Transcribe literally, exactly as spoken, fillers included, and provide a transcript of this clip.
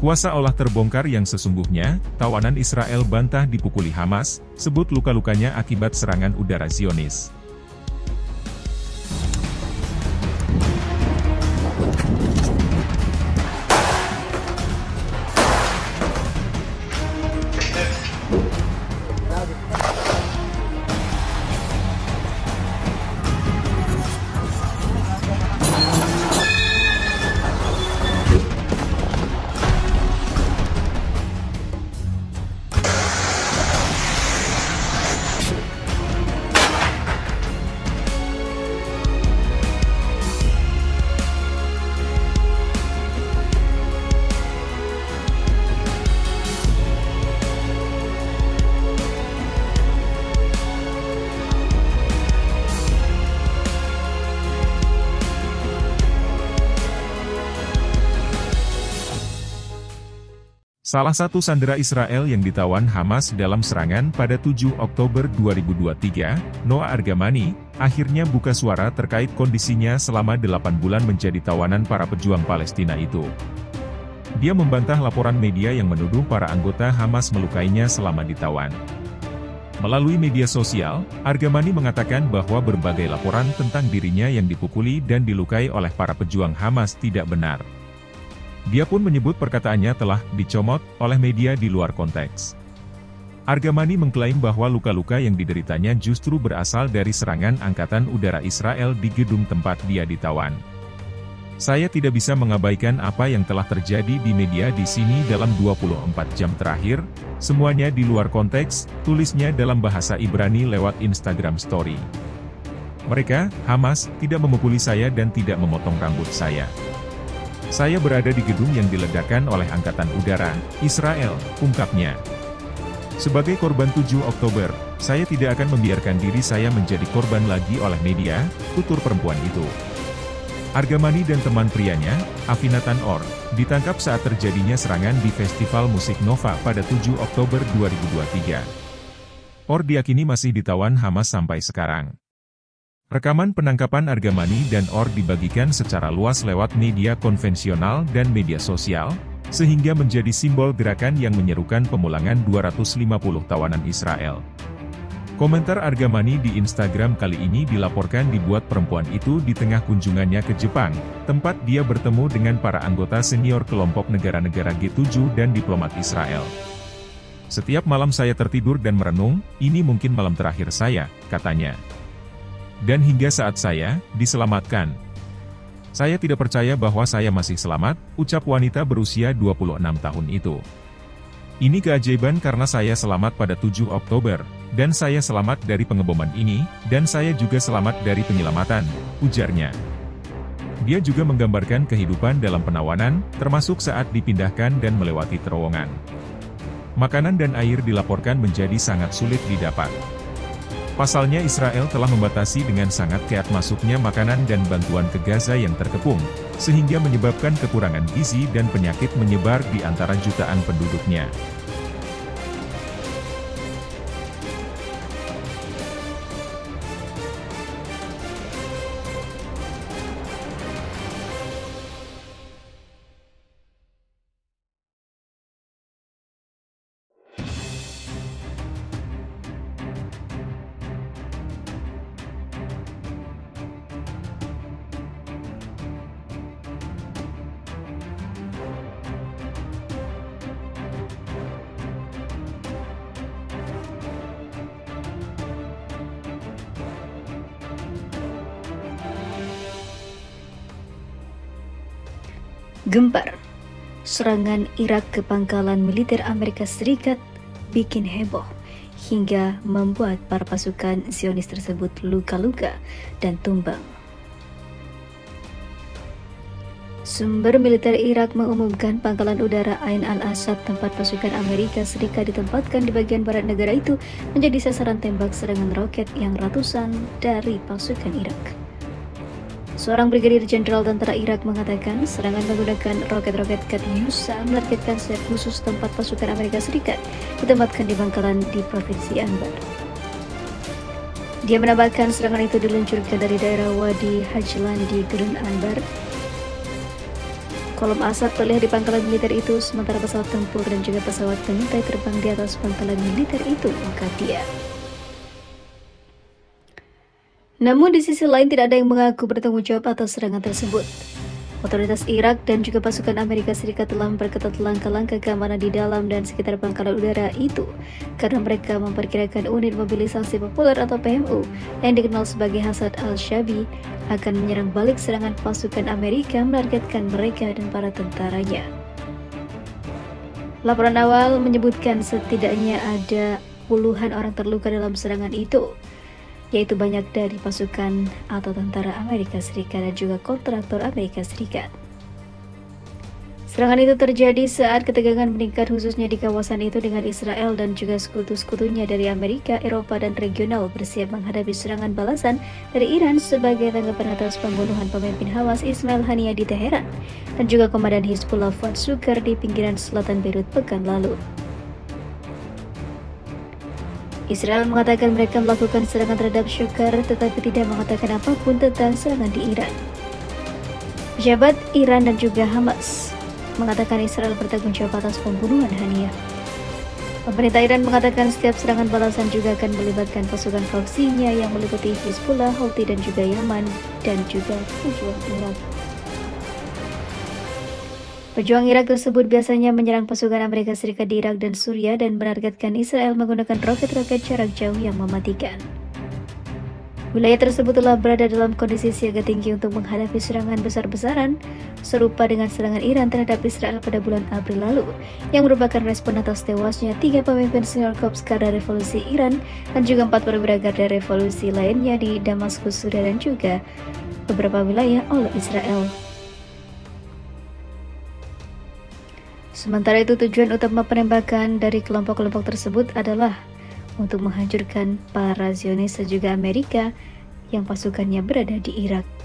Kuasa Allah terbongkar yang sesungguhnya, tawanan Israel bantah dipukuli Hamas, sebut luka-lukanya akibat serangan udara Zionis. Salah satu sandera Israel yang ditawan Hamas dalam serangan pada tujuh Oktober dua ribu dua puluh tiga, Noah Argamani, akhirnya buka suara terkait kondisinya selama delapan bulan menjadi tawanan para pejuang Palestina itu. Dia membantah laporan media yang menuduh para anggota Hamas melukainya selama ditawan. Melalui media sosial, Argamani mengatakan bahwa berbagai laporan tentang dirinya yang dipukuli dan dilukai oleh para pejuang Hamas tidak benar. Dia pun menyebut perkataannya telah dicomot oleh media di luar konteks. Argamani mengklaim bahwa luka-luka yang dideritanya justru berasal dari serangan Angkatan Udara Israel di gedung tempat dia ditawan. Saya tidak bisa mengabaikan apa yang telah terjadi di media di sini dalam dua puluh empat jam terakhir, semuanya di luar konteks, tulisnya dalam bahasa Ibrani lewat Instagram Story. Mereka, Hamas, tidak memukuli saya dan tidak memotong rambut saya. Saya berada di gedung yang diledakkan oleh Angkatan Udara Israel, ungkapnya. Sebagai korban tujuh Oktober, saya tidak akan membiarkan diri saya menjadi korban lagi oleh media, tutur perempuan itu. Argamani dan teman prianya, Avinatan Or, ditangkap saat terjadinya serangan di Festival Musik Nova pada tujuh Oktober dua ribu dua puluh tiga. Or diyakini masih ditawan Hamas sampai sekarang. Rekaman penangkapan Argamani dan Or dibagikan secara luas lewat media konvensional dan media sosial, sehingga menjadi simbol gerakan yang menyerukan pemulangan dua ratus lima puluh tawanan Israel. Komentar Argamani di Instagram kali ini dilaporkan dibuat perempuan itu di tengah kunjungannya ke Jepang, tempat dia bertemu dengan para anggota senior kelompok negara-negara G tujuh dan diplomat Israel. Setiap malam saya tertidur dan merenung, ini mungkin malam terakhir saya, katanya. Dan hingga saat saya diselamatkan. Saya tidak percaya bahwa saya masih selamat, ucap wanita berusia dua puluh enam tahun itu. Ini keajaiban karena saya selamat pada tujuh Oktober, dan saya selamat dari pengeboman ini, dan saya juga selamat dari penyelamatan, ujarnya. Dia juga menggambarkan kehidupan dalam penawanan, termasuk saat dipindahkan dan melewati terowongan. Makanan dan air dilaporkan menjadi sangat sulit didapat. Pasalnya Israel telah membatasi dengan sangat ketat masuknya makanan dan bantuan ke Gaza yang terkepung, sehingga menyebabkan kekurangan gizi dan penyakit menyebar di antara jutaan penduduknya. Gempar, serangan Irak ke pangkalan militer Amerika Serikat bikin heboh hingga membuat para pasukan Zionis tersebut luka-luka dan tumbang. Sumber militer Irak mengumumkan pangkalan udara Ain al-Assad tempat pasukan Amerika Serikat ditempatkan di bagian barat negara itu menjadi sasaran tembak serangan roket yang ratusan dari pasukan Irak. Seorang Brigadir Jenderal Tentara Irak mengatakan serangan menggunakan roket-roket Katyusha menargetkan set khusus tempat pasukan Amerika Serikat ditempatkan di pangkalan di Provinsi Anbar. Dia menambahkan serangan itu diluncurkan dari daerah Wadi Hajlan di Gurun Anbar, Kolom asap terlihat di pangkalan militer itu, sementara pesawat tempur dan juga pesawat pengintai terbang di atas pangkalan militer itu, ungkap dia. Namun di sisi lain tidak ada yang mengaku bertanggung jawab atas serangan tersebut. Otoritas Irak dan juga pasukan Amerika Serikat telah memperketat langkah-langkah keamanan di dalam dan sekitar pangkalan udara itu karena mereka memperkirakan unit mobilisasi populer atau P M U yang dikenal sebagai Hasad al-Shabi akan menyerang balik serangan pasukan Amerika menargetkan mereka dan para tentaranya. Laporan awal menyebutkan setidaknya ada puluhan orang terluka dalam serangan itu, yaitu banyak dari pasukan atau tentara Amerika Serikat dan juga kontraktor Amerika Serikat. Serangan itu terjadi saat ketegangan meningkat khususnya di kawasan itu dengan Israel dan juga sekutu-sekutunya dari Amerika, Eropa, dan regional bersiap menghadapi serangan balasan dari Iran sebagai tanggapan atas pembunuhan pemimpin Hamas Ismail Haniyeh di Teheran dan juga komandan Hizbullah Fuad Shukar di pinggiran selatan Beirut pekan lalu. Israel mengatakan mereka melakukan serangan terhadap Shukar tetapi tidak mengatakan apapun tentang serangan di Iran. Pejabat Iran dan juga Hamas mengatakan Israel bertanggung jawab atas pembunuhan Haniyeh. Pemerintah Iran mengatakan setiap serangan balasan juga akan melibatkan pasukan proksinya yang meliputi Hizbullah, Houthi, dan juga Yaman dan juga pejuang Irak. Pejuang Irak tersebut biasanya menyerang pasukan Amerika Serikat di Irak dan Suriah dan menargetkan Israel menggunakan roket-roket jarak jauh yang mematikan. Wilayah tersebut telah berada dalam kondisi siaga tinggi untuk menghadapi serangan besar-besaran serupa dengan serangan Iran terhadap Israel pada bulan April lalu, yang merupakan respon atas tewasnya tiga pemimpin senior Korps Garda Revolusi Iran dan juga empat perwira Garda Revolusi lainnya di Damaskus, Suriah, dan juga beberapa wilayah oleh Israel. Sementara itu, tujuan utama penembakan dari kelompok-kelompok tersebut adalah untuk menghancurkan para Zionis dan juga Amerika yang pasukannya berada di Irak.